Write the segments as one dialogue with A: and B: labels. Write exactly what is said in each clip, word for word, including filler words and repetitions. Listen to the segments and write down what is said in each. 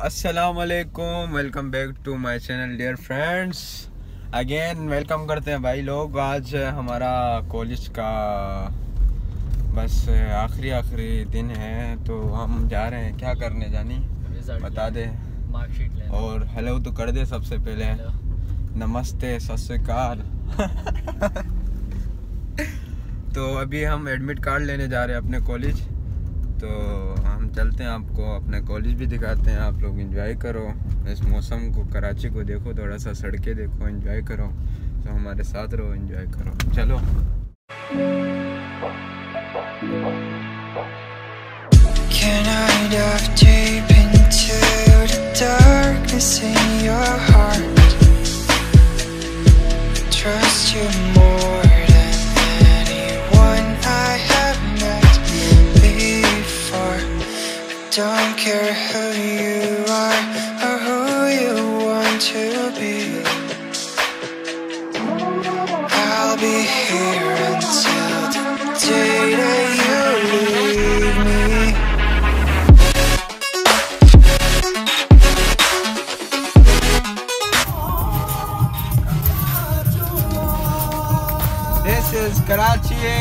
A: अस्सलाम वालेकुम, welcome back to my channel dear friends. Again welcome करते हैं भाई लोग। आज हमारा कॉलेज का बस आखिरी आखिरी दिन है, तो हम जा रहे हैं। क्या करने जानी बता दे,
B: मार्कशीट लेना।
A: और हेलो तो कर दे सबसे पहले। नमस्ते, सत श्री अकाल। तो अभी हम एडमिट कार्ड लेने जा रहे हैं अपने कॉलेज, तो हम चलते हैं, आपको अपने कॉलेज भी दिखाते हैं। आप लोग एंजॉय करो इस मौसम को, कराची को देखो, थोड़ा सा सड़कें देखो, एंजॉय करो। तो हमारे साथ रहो, एंजॉय करो, चलो।
C: Can I dive deep into the darkness in your heart? Trust you more than anyone I have met before. I don't care who you are or who you want to be. I'll be here until the day that you leave me.
A: This is Karachi.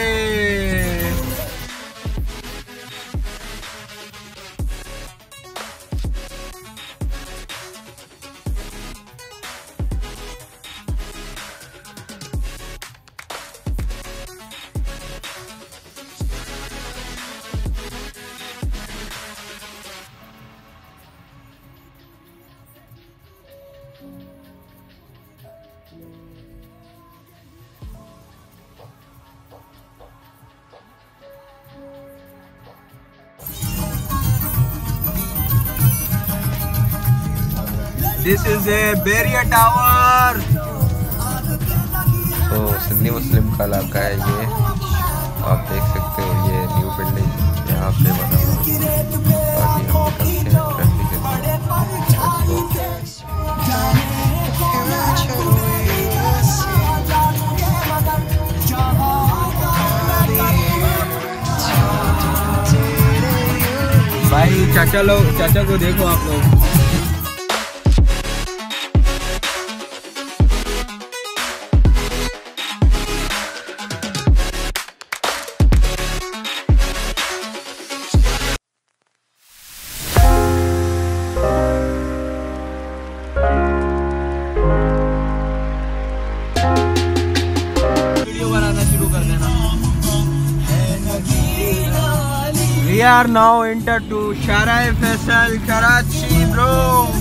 A: This is a Barrier Tower. तो सिंधी मुस्लिम का इलाका है ये, आप देख सकते हो। ये न्यू बिल्डिंग यहाँ पे बना हुआ है। बाकी हम निकलते हैं ट्रैफिक के। भाई चाचा लोग, चाचा को देखो आप लोग। We are now enter to Sharai Faisal, Karachi, bro.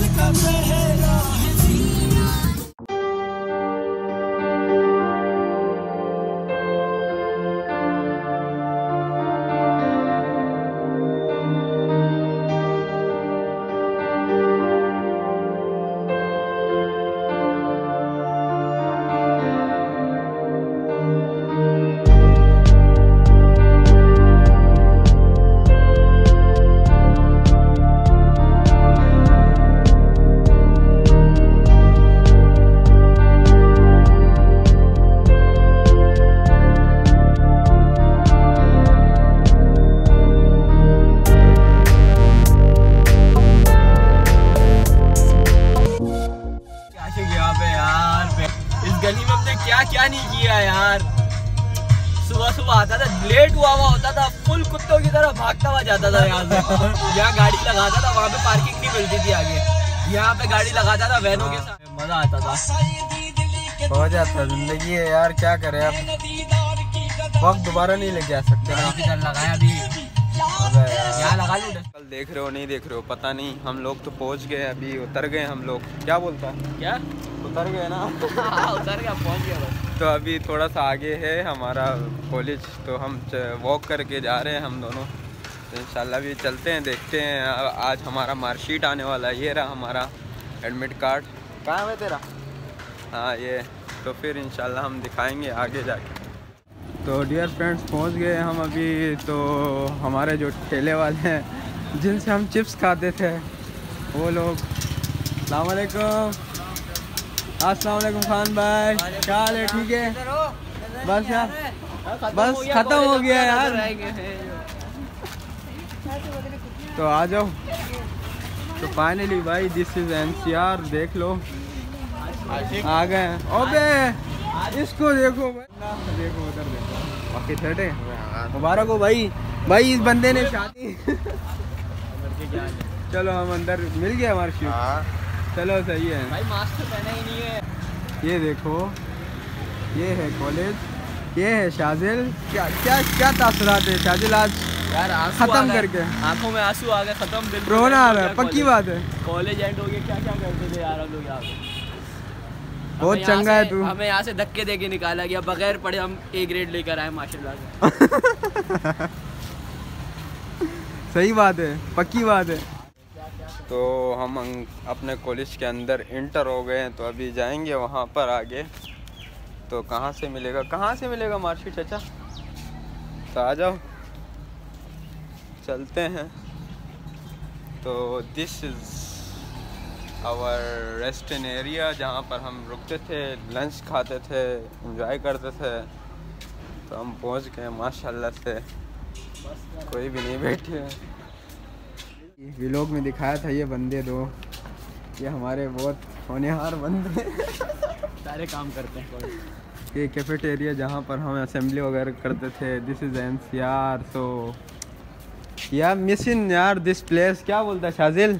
A: गली में हमने क्या क्या नहीं किया यार। सुबह सुबह आता था, लेट हुआ हुआ होता था, फुल कुत्तों की तरह भागता हुआ जाता था यहाँ से। यहाँ गाड़ी लगाता था, वहाँ पे पार्किंग नहीं मिलती थी आगे, यहाँ पे गाड़ी लगाता था वैनों के साथ, मजा आता था। हो जाता जिंदगी है यार, क्या करे अब, वक्त दोबारा नहीं लेके आ सकते ना। लगाया भी यहाँ लगा लूँ। कल देख रहे हो नहीं देख रहे हो पता नहीं, हम लोग तो पहुँच गए, अभी उतर गए हम लोग। क्या बोलता है, क्या उतर गए ना? उतर गया, पहुँच गया बस। तो अभी थोड़ा सा आगे है हमारा कॉलेज, तो हम वॉक करके जा रहे हैं हम दोनों। तो इंशाल्लाह भी चलते हैं, देखते हैं। आज हमारा मार्कशीट आने वाला है, ये रहा हमारा एडमिट कार्ड। कहाँ है तेरा? हाँ ये, तो फिर इंशाल्लाह हम दिखाएंगे आगे जाके। तो डियर फ्रेंड्स पहुंच गए हम अभी। तो हमारे जो ठेले वाले हैं जिनसे हम चिप्स खाते थे वो लोग, अस्सलाम वालेकुम। अस्सलाम वालेकुम खान भाई, क्या हाल है? ठीक है बस यार, बस खत्म हो गया यार। तो आ जाओ,
B: तो फाइनली भाई दिस इज एनसीआर, देख लो आ गए। ओबे इसको देखो भाई, देखो उधर देखो बाकी ठेठे। मुबारक हो भाई, भाई इस बंदे ने शादी चलो हम अंदर मिल गया हमारी शिफ्ट, चलो सही है
A: भाई मास्क तो पहना ही नहीं है।
B: ये देखो ये है कॉलेज, ये है शाजिल। क्या क्या क्या तासुरात है शाजिल आज
A: यार आंसू
B: खत्म
A: आ गए,
B: करके?
A: आंखों में आंसू आ गए, खत्म बिल्कुल
B: रोना आ
A: end हो
B: रहा है,
A: गया
B: पक्की
A: कॉलेज।
B: बात है।
A: कॉलेज एंड हो गया, क्या क्या करते थे यार हम लोग यहाँ पे।
B: बहुत
A: हमें यहाँ
B: चंगा है
A: से-
B: तू।
A: हमें यहाँ से धक्के दे के निकाला गया, बगैर पढ़े हम ए ग्रेड लेकर आए माशाल्लाह से।
B: सही बात है, पक्की बात है। तो हम अं- अपने कॉलेज के अंदर इंटर हो गए हैं, तो अभी जाएंगे वहाँ पर आगे। तो कहाँ से मिलेगा, कहाँ से मिलेगा मार्कशीट चाचा? तो आ जाओ चलते हैं। तो this is our resting area, जहाँ पर हम रुकते थे, लंच खाते थे, एंजॉय करते थे। तो हम पहुँच गए माशाल्लाह से, कोई भी नहीं बैठे। व्लॉग में दिखाया था ये बंदे दो, ये हमारे बहुत होनहार बंदे
A: सारे काम करते हैं कॉलेज।
B: ये कैफेटेरिया जहाँ पर हम असेंबली वगैरह करते थे। This is NCR. सो यार मिसिंग यार दिस प्लेस। क्या बोलता है शाजिल?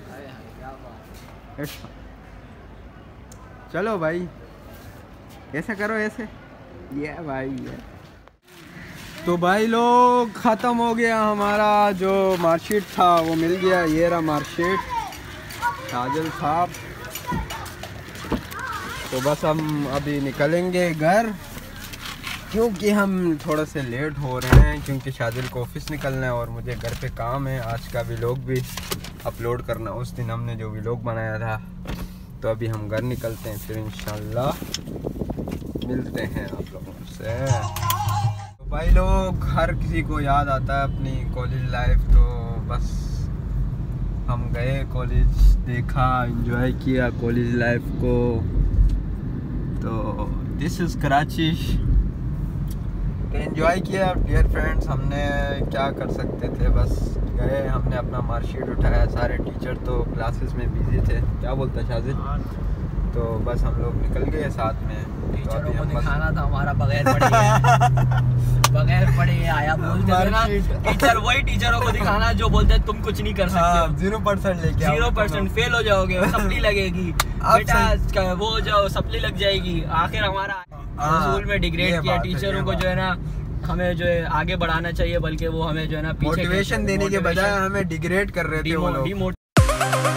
B: चलो भाई ऐसा करो, ऐसे ये भाई ये। तो भाई लोग ख़त्म हो गया हमारा जो मार्कशीट था, वो मिल गया। ये रहा मार्कशीट शाजिल साहब। तो बस हम अभी निकलेंगे घर, क्योंकि हम थोड़ा से लेट हो रहे हैं, क्योंकि शाजिल को ऑफिस निकलना है और मुझे घर पे काम है। आज का व्लॉग भी अपलोड करना, उस दिन हमने जो व्लॉग बनाया था। तो अभी हम घर निकलते हैं, फिर इंशाल्लाह मिलते हैं आप लोगों से। तो भाई लोग हर किसी को याद आता है अपनी कॉलेज लाइफ, तो बस हम गए कॉलेज, देखा, एंजॉय किया कॉलेज लाइफ को। तो दिस इज़ कराची। तो एंजॉय किया डियर फ्रेंड्स। हमने क्या कर सकते थे, बस गए, हमने अपना मार्कशीट उठाया। सारे टीचर तो क्लासेस में बिजी थे। क्या बोलता है शाजिद? तो बस हम लोग निकल गए साथ में। तो
A: टीचरों
B: अभी
A: को
B: हम बस
A: दिखाना था हमारा बगैर पढ़े बगैर पढ़े आया बोलते थे ना। टीचर वही टीचरों को दिखाना जो बोलते हैं तुम कुछ नहीं कर सकते,
B: जीरो परसेंट लेके आओ,
A: जीरो परसेंट फेल हो जाओगे, सप्ली लगेगी बेटा, वो जो सप्ली लग जाएगी। आखिर हमारा स्कूल में डिग्रेड किया। टीचरों को जो है ना हमें जो है आगे बढ़ाना चाहिए, बल्कि वो हमें जो है ना पीछे
B: मोटिवेशन देने के बजाय हमें डिग्रेड कर रहे थे वो लोग।
A: डिमोटिवेट